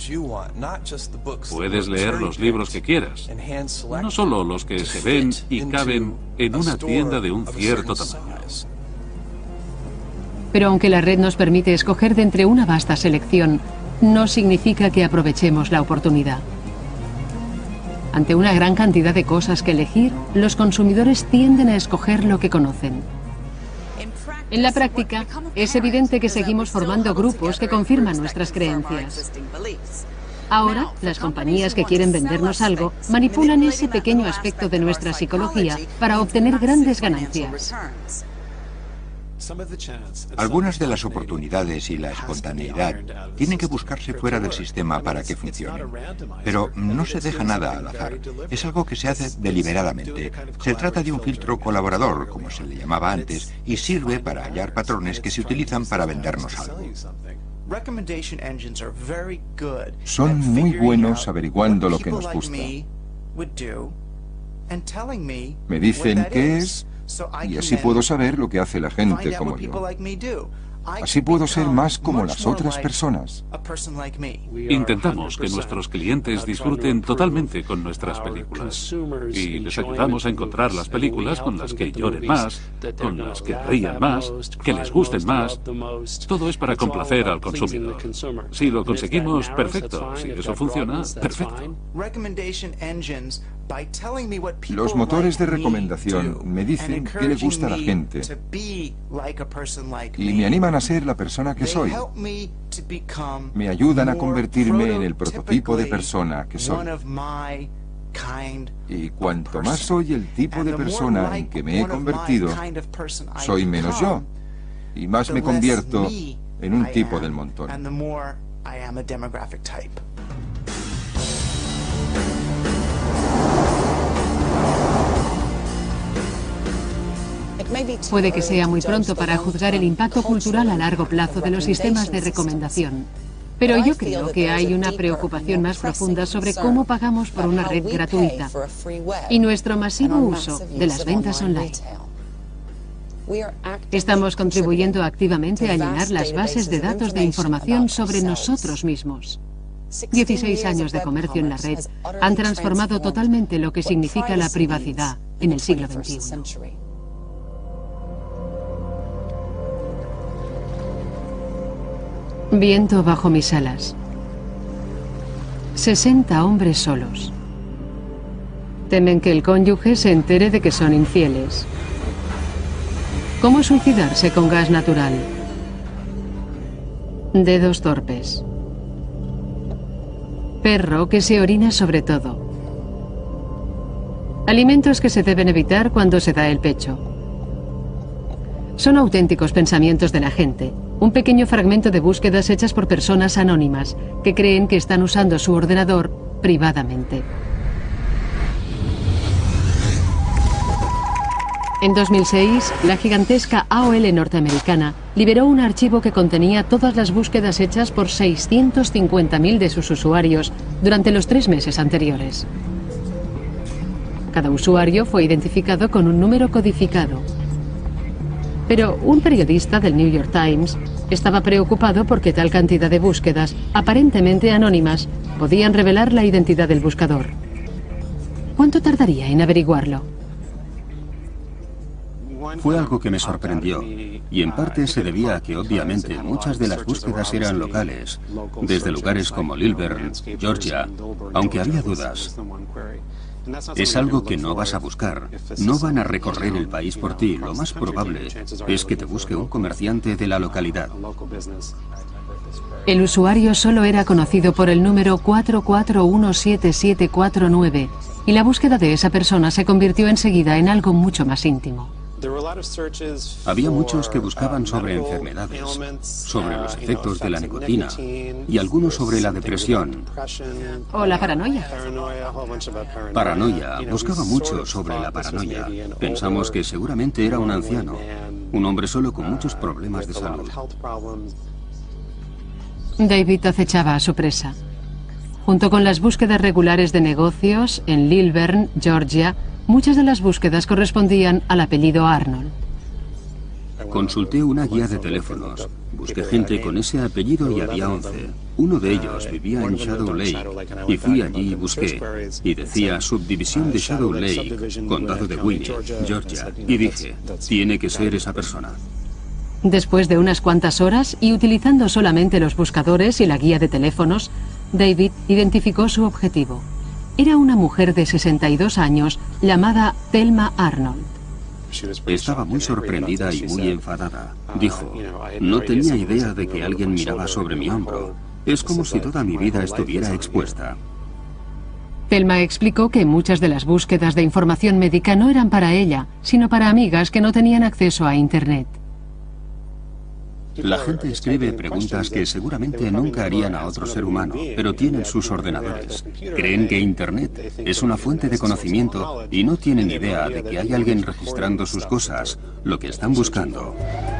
Puedes leer los libros que quieras, no solo los que se ven y caben en una tienda de un cierto tamaño. Pero aunque la red nos permite escoger de entre una vasta selección, no significa que aprovechemos la oportunidad. Ante una gran cantidad de cosas que elegir, los consumidores tienden a escoger lo que conocen. En la práctica, es evidente que seguimos formando grupos que confirman nuestras creencias. Ahora, las compañías que quieren vendernos algo manipulan ese pequeño aspecto de nuestra psicología para obtener grandes ganancias. Algunas de las oportunidades y la espontaneidad tienen que buscarse fuera del sistema para que funcionen. Pero no se deja nada al azar. Es algo que se hace deliberadamente. Se trata de un filtro colaborador, como se le llamaba antes, y sirve para hallar patrones que se utilizan para vendernos algo. Son muy buenos averiguando lo que nos gusta. Me dicen qué es, y así puedo saber lo que hace la gente como yo. Así puedo ser más como las otras personas. Intentamos que nuestros clientes disfruten totalmente con nuestras películas. Y les ayudamos a encontrar las películas con las que lloren más, con las que rían más, que les gusten más. Todo es para complacer al consumidor. Si lo conseguimos, perfecto. Si eso funciona, perfecto. Los motores de recomendación me dicen qué le gusta a la gente y me animan a ser la persona que soy. Me ayudan a convertirme en el prototipo de persona que soy. Y cuanto más soy el tipo de persona en que me he convertido, soy menos yo, y más me convierto en un tipo del montón. Puede que sea muy pronto para juzgar el impacto cultural a largo plazo de los sistemas de recomendación. Pero yo creo que hay una preocupación más profunda sobre cómo pagamos por una red gratuita y nuestro masivo uso de las ventas online. Estamos contribuyendo activamente a llenar las bases de datos de información sobre nosotros mismos. dieciséis años de comercio en la red han transformado totalmente lo que significa la privacidad en el siglo veintiuno. Viento bajo mis alas. sesenta hombres solos. Temen que el cónyuge se entere de que son infieles. ¿Cómo suicidarse con gas natural? Dedos torpes. Perro que se orina sobre todo. Alimentos que se deben evitar cuando se da el pecho. Son auténticos pensamientos de la gente. Un pequeño fragmento de búsquedas hechas por personas anónimas que creen que están usando su ordenador privadamente. En dos mil seis, la gigantesca A O L norteamericana liberó un archivo que contenía todas las búsquedas hechas por seiscientos cincuenta mil de sus usuarios durante los tres meses anteriores. Cada usuario fue identificado con un número codificado. Pero un periodista del New York Times estaba preocupado porque tal cantidad de búsquedas, aparentemente anónimas, podían revelar la identidad del buscador. ¿Cuánto tardaría en averiguarlo? Fue algo que me sorprendió, y en parte se debía a que obviamente muchas de las búsquedas eran locales, desde lugares como Lilburn, Georgia, aunque había dudas. Es algo que no vas a buscar. No van a recorrer el país por ti. Lo más probable es que te busque un comerciante de la localidad. El usuario solo era conocido por el número cuatro cuatro uno siete siete cuatro nueve y la búsqueda de esa persona se convirtió enseguida en algo mucho más íntimo. Había muchos que buscaban sobre enfermedades, sobre los efectos de la nicotina y algunos sobre la depresión. O la paranoia. Paranoia. Buscaba mucho sobre la paranoia. Pensamos que seguramente era un anciano, un hombre solo con muchos problemas de salud. David acechaba a su presa. Junto con las búsquedas regulares de negocios en Lilburn, Georgia, muchas de las búsquedas correspondían al apellido Arnold. Consulté una guía de teléfonos. Busqué gente con ese apellido y había once. Uno de ellos vivía en Shadow Lake y fui allí y busqué. Y decía subdivisión de Shadow Lake, condado de Winnie, Georgia. Y dije, tiene que ser esa persona. Después de unas cuantas horas y utilizando solamente los buscadores y la guía de teléfonos, David identificó su objetivo. Era una mujer de sesenta y dos años llamada Thelma Arnold. Estaba muy sorprendida y muy enfadada. Dijo, no tenía idea de que alguien miraba sobre mi hombro. Es como si toda mi vida estuviera expuesta. Thelma explicó que muchas de las búsquedas de información médica no eran para ella, sino para amigas que no tenían acceso a Internet. La gente escribe preguntas que seguramente nunca harían a otro ser humano, pero tienen sus ordenadores. Creen que Internet es una fuente de conocimiento y no tienen idea de que hay alguien registrando sus cosas, lo que están buscando.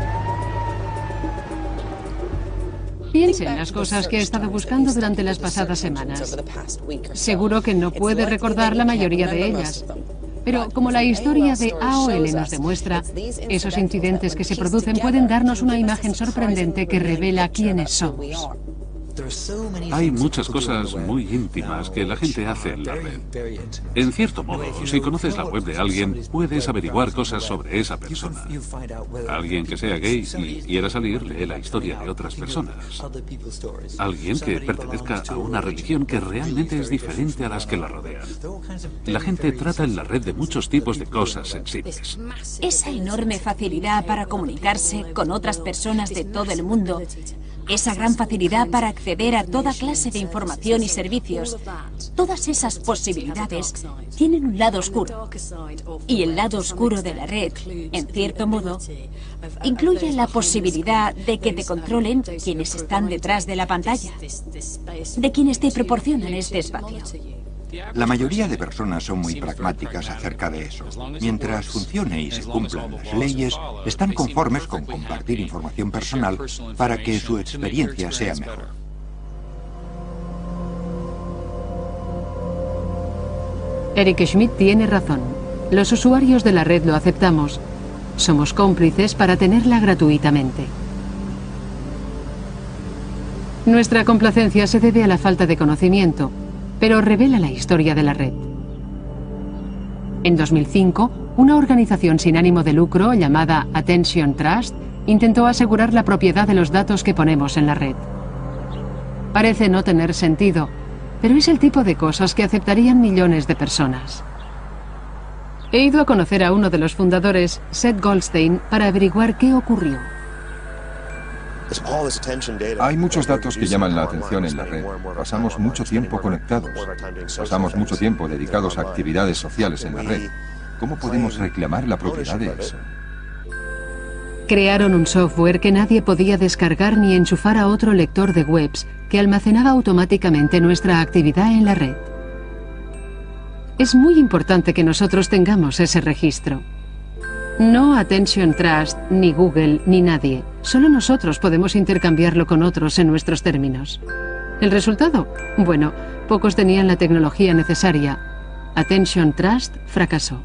Piense en las cosas que ha estado buscando durante las pasadas semanas. Seguro que no puede recordar la mayoría de ellas. Pero como la historia de A O L nos demuestra, esos incidentes que se producen pueden darnos una imagen sorprendente que revela quiénes somos. Hay muchas cosas muy íntimas que la gente hace en la red. En cierto modo, si conoces la web de alguien, puedes averiguar cosas sobre esa persona. Alguien que sea gay y quiera salir, lee la historia de otras personas. Alguien que pertenezca a una religión que realmente es diferente a las que la rodean. La gente trata en la red de muchos tipos de cosas sensibles. Esa enorme facilidad para comunicarse con otras personas de todo el mundo, esa gran facilidad para acceder a toda clase de información y servicios, todas esas posibilidades tienen un lado oscuro. Y el lado oscuro de la red, en cierto modo, incluye la posibilidad de que te controlen quienes están detrás de la pantalla, de quienes te proporcionan este espacio. La mayoría de personas son muy pragmáticas acerca de eso. Mientras funcione y se cumplan las leyes, están conformes con compartir información personal para que su experiencia sea mejor. Eric Schmidt tiene razón. Los usuarios de la red lo aceptamos. Somos cómplices para tenerla gratuitamente. Nuestra complacencia se debe a la falta de conocimiento, pero revela la historia de la red. En dos mil cinco, una organización sin ánimo de lucro llamada Attention Trust intentó asegurar la propiedad de los datos que ponemos en la red. Parece no tener sentido, pero es el tipo de cosas que aceptarían millones de personas. He ido a conocer a uno de los fundadores, Seth Goldstein, para averiguar qué ocurrió. Hay muchos datos que llaman la atención en la red. Pasamos mucho tiempo conectados. Pasamos mucho tiempo dedicados a actividades sociales en la red. ¿Cómo podemos reclamar la propiedad de eso? Crearon un software que nadie podía descargar ni enchufar a otro lector de webs que almacenaba automáticamente nuestra actividad en la red. Es muy importante que nosotros tengamos ese registro. No Attention Trust, ni Google, ni nadie. Solo nosotros podemos intercambiarlo con otros en nuestros términos. ¿El resultado? Bueno, pocos tenían la tecnología necesaria. Attention Trust fracasó.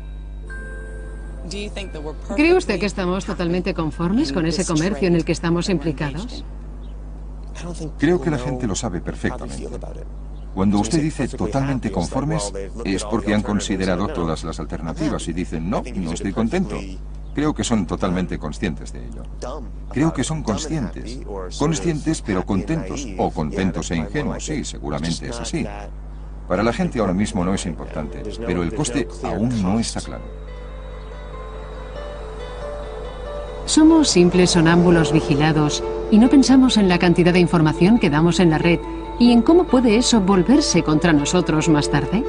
¿Cree usted que estamos totalmente conformes con ese comercio en el que estamos implicados? Creo que la gente lo sabe perfectamente. Cuando usted dice totalmente conformes, es porque han considerado todas las alternativas y dicen, no, no estoy contento. Creo que son totalmente conscientes de ello. Creo que son conscientes. Conscientes pero contentos, o contentos e ingenuos, sí, seguramente es así. Para la gente ahora mismo no es importante, pero el coste aún no está claro. Somos simples sonámbulos vigilados y no pensamos en la cantidad de información que damos en la red y en cómo puede eso volverse contra nosotros más tarde.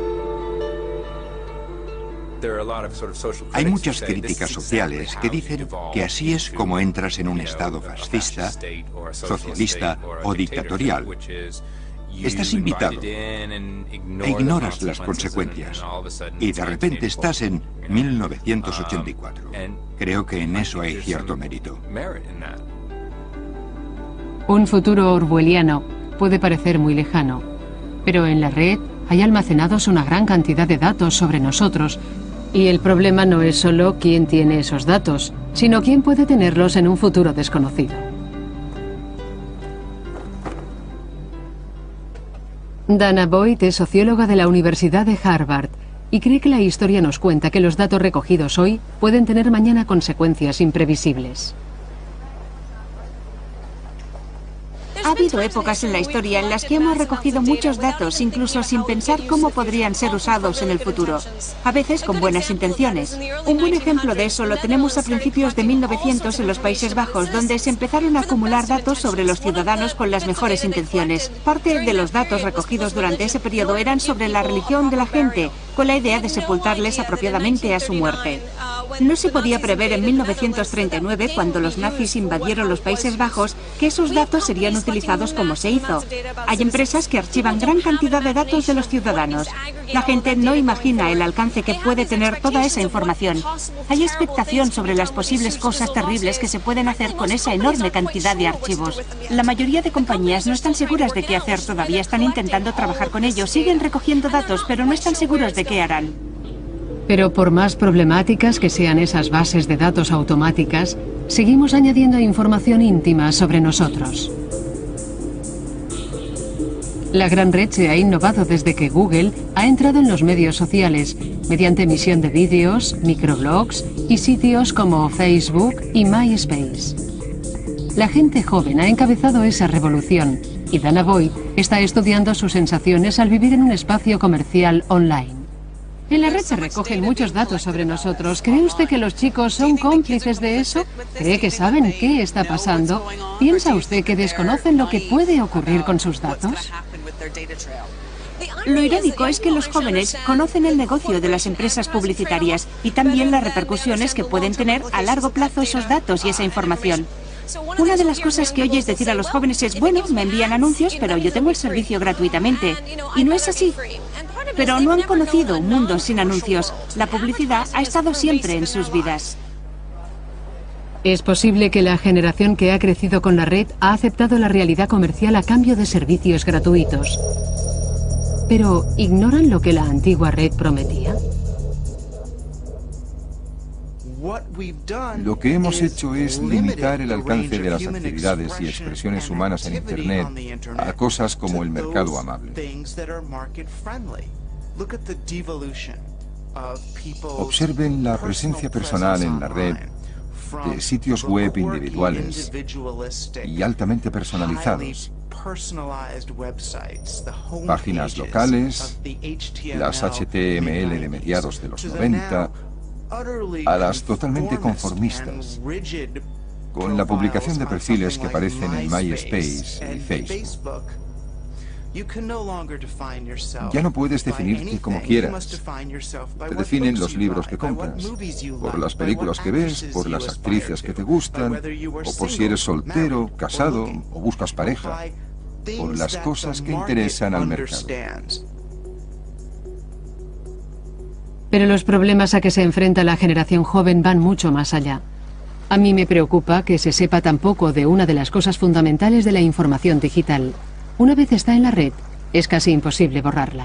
Hay muchas críticas sociales que dicen que así es como entras en un estado fascista, socialista o dictatorial. Estás invitado e ignoras las consecuencias y de repente estás en mil novecientos ochenta y cuatro. Creo que en eso hay cierto mérito. Un futuro orwelliano puede parecer muy lejano, pero en la red hay almacenados una gran cantidad de datos sobre nosotros y el problema no es solo quién tiene esos datos, sino quién puede tenerlos en un futuro desconocido. Dana Boyd es socióloga de la Universidad de Harvard y cree que la historia nos cuenta que los datos recogidos hoy pueden tener mañana consecuencias imprevisibles. Ha habido épocas en la historia en las que hemos recogido muchos datos, incluso sin pensar cómo podrían ser usados en el futuro. A veces con buenas intenciones. Un buen ejemplo de eso lo tenemos a principios de mil novecientos en los Países Bajos, donde se empezaron a acumular datos sobre los ciudadanos con las mejores intenciones. Parte de los datos recogidos durante ese periodo eran sobre la religión de la gente, con la idea de sepultarles apropiadamente a su muerte. No se podía prever en mil novecientos treinta y nueve, cuando los nazis invadieron los Países Bajos, que esos datos serían utilizados como se hizo. Hay empresas que archivan gran cantidad de datos de los ciudadanos. La gente no imagina el alcance que puede tener toda esa información. Hay expectación sobre las posibles cosas terribles que se pueden hacer con esa enorme cantidad de archivos. La mayoría de compañías no están seguras de qué hacer, todavía están intentando trabajar con ellos, siguen recogiendo datos, pero no están seguros de qué harán. Pero por más problemáticas que sean esas bases de datos automáticas, seguimos añadiendo información íntima sobre nosotros. La gran red se ha innovado desde que Google ha entrado en los medios sociales, mediante emisión de vídeos, microblogs y sitios como Facebook y MySpace. La gente joven ha encabezado esa revolución y Dana Boyd está estudiando sus sensaciones al vivir en un espacio comercial online. En la red se recogen muchos datos sobre nosotros. ¿Cree usted que los chicos son cómplices de eso? ¿Cree que saben qué está pasando? ¿Piensa usted que desconocen lo que puede ocurrir con sus datos? Lo irónico es que los jóvenes conocen el negocio de las empresas publicitarias y también las repercusiones que pueden tener a largo plazo esos datos y esa información. Una de las cosas que oyes decir a los jóvenes es, bueno, me envían anuncios, pero yo tengo el servicio gratuitamente. Y no es así. Pero no han conocido un mundo sin anuncios. La publicidad ha estado siempre en sus vidas. Es posible que la generación que ha crecido con la red ha aceptado la realidad comercial a cambio de servicios gratuitos. Pero, ¿ignoran lo que la antigua red prometía? Lo que hemos hecho es limitar el alcance de las actividades y expresiones humanas en Internet a cosas como el mercado amable. Observen la presencia personal en la red de sitios web individuales y altamente personalizados, páginas locales, las H T M L de mediados de los noventa, a las totalmente conformistas, con la publicación de perfiles que aparecen en MySpace y Facebook. Ya no puedes definirte como quieras. Te definen los libros que compras, por las películas que ves, por las actrices que te gustan, o por si eres soltero, casado o buscas pareja, por las cosas que interesan al mercado. Pero los problemas a que se enfrenta la generación joven van mucho más allá. A mí me preocupa que se sepa tan poco de una de las cosas fundamentales de la información digital. Una vez está en la red, es casi imposible borrarla.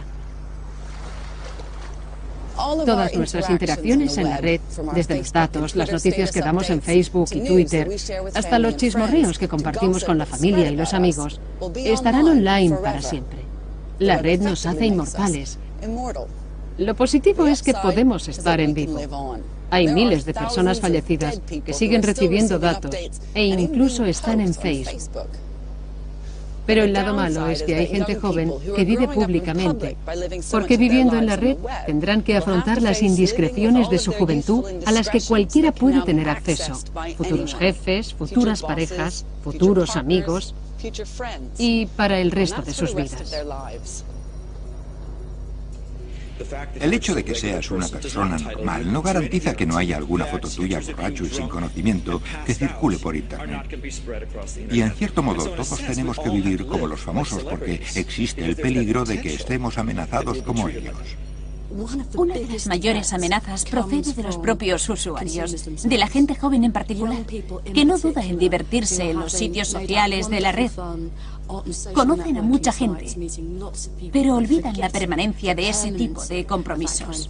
Todas nuestras interacciones en la red, desde los datos, las noticias que damos en Facebook y Twitter, hasta los chismorreos que compartimos con la familia y los amigos, estarán online para siempre. La red nos hace inmortales. Lo positivo es que podemos estar en vivo. Hay miles de personas fallecidas que siguen recibiendo datos e incluso están en Facebook. Pero el lado malo es que hay gente joven que vive públicamente, porque viviendo en la red tendrán que afrontar las indiscreciones de su juventud a las que cualquiera puede tener acceso. Futuros jefes, futuras parejas, futuros amigos y para el resto de sus vidas. El hecho de que seas una persona normal no garantiza que no haya alguna foto tuya borracho y sin conocimiento que circule por Internet. Y en cierto modo todos tenemos que vivir como los famosos porque existe el peligro de que estemos amenazados como ellos. Una de las mayores amenazas procede de los propios usuarios, de la gente joven en particular, que no duda en divertirse en los sitios sociales de la red. Conocen a mucha gente, pero olvidan la permanencia de ese tipo de compromisos.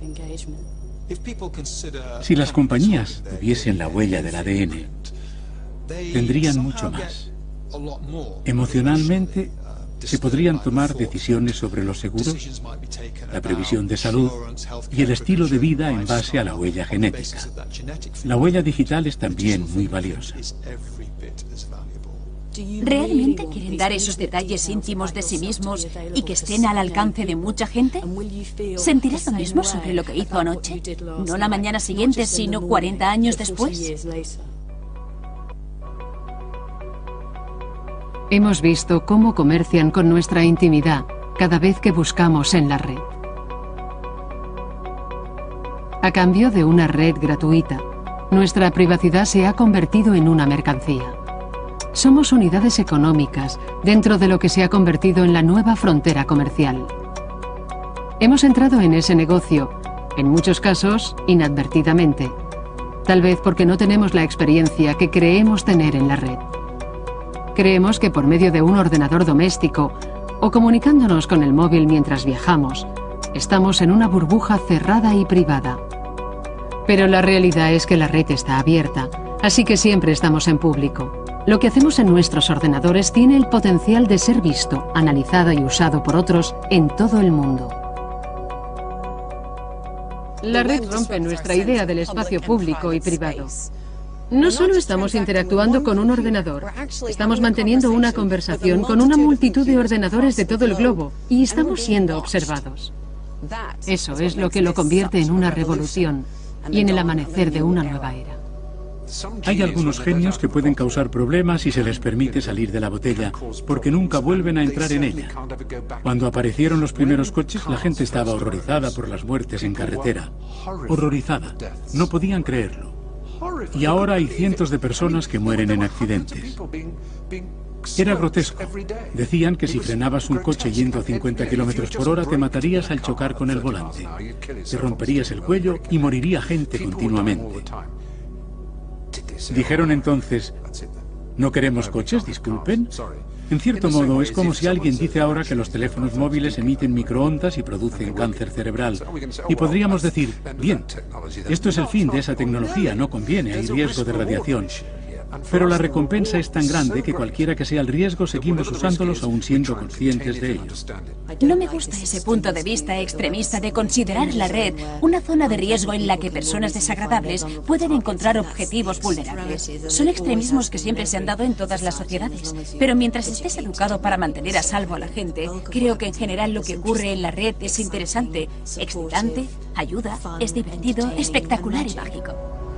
Si las compañías tuviesen la huella del A D N, tendrían mucho más. Emocionalmente, se podrían tomar decisiones sobre los seguros, la previsión de salud y el estilo de vida en base a la huella genética. La huella digital es también muy valiosa. ¿Realmente quieren dar esos detalles íntimos de sí mismos y que estén al alcance de mucha gente? ¿Sentirás lo mismo sobre lo que hizo anoche? No la mañana siguiente, sino cuarenta años después. Hemos visto cómo comercian con nuestra intimidad cada vez que buscamos en la red. A cambio de una red gratuita, nuestra privacidad se ha convertido en una mercancía. Somos unidades económicas dentro de lo que se ha convertido en la nueva frontera comercial. Hemos entrado en ese negocio, en muchos casos, inadvertidamente. Tal vez porque no tenemos la experiencia que creemos tener en la red. Creemos que por medio de un ordenador doméstico o comunicándonos con el móvil mientras viajamos, estamos en una burbuja cerrada y privada. Pero la realidad es que la red está abierta, así que siempre estamos en público. Lo que hacemos en nuestros ordenadores tiene el potencial de ser visto, analizado y usado por otros en todo el mundo. La red rompe nuestra idea del espacio público y privado. No solo estamos interactuando con un ordenador, estamos manteniendo una conversación con una multitud de ordenadores de todo el globo y estamos siendo observados. Eso es lo que lo convierte en una revolución y en el amanecer de una nueva era. Hay algunos genios que pueden causar problemas si se les permite salir de la botella, porque nunca vuelven a entrar en ella. Cuando aparecieron los primeros coches, la gente estaba horrorizada por las muertes en carretera. Horrorizada. No podían creerlo. Y ahora hay cientos de personas que mueren en accidentes. Era grotesco. Decían que si frenabas un coche yendo a cincuenta kilómetros por hora, te matarías al chocar con el volante. Te romperías el cuello y moriría gente continuamente. Dijeron entonces, ¿no queremos coches? Disculpen. En cierto modo, es como si alguien dice ahora que los teléfonos móviles emiten microondas y producen cáncer cerebral. Y podríamos decir, bien, esto es el fin de esa tecnología, no conviene, hay riesgo de radiación. Pero la recompensa es tan grande que cualquiera que sea el riesgo, seguimos usándolos aún siendo conscientes de ellos. No me gusta ese punto de vista extremista de considerar la red una zona de riesgo en la que personas desagradables pueden encontrar objetivos vulnerables. Son extremismos que siempre se han dado en todas las sociedades. Pero mientras estés educado para mantener a salvo a la gente, creo que en general lo que ocurre en la red es interesante, excitante, ayuda, es divertido, espectacular y mágico.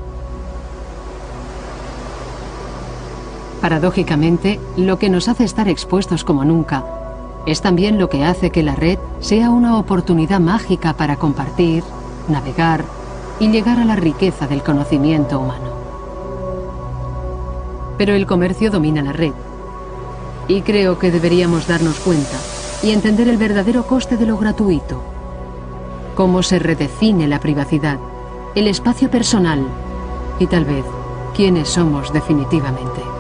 Paradójicamente, lo que nos hace estar expuestos como nunca es también lo que hace que la red sea una oportunidad mágica para compartir, navegar y llegar a la riqueza del conocimiento humano. Pero el comercio domina la red y creo que deberíamos darnos cuenta y entender el verdadero coste de lo gratuito, cómo se redefine la privacidad, el espacio personal y tal vez quiénes somos definitivamente.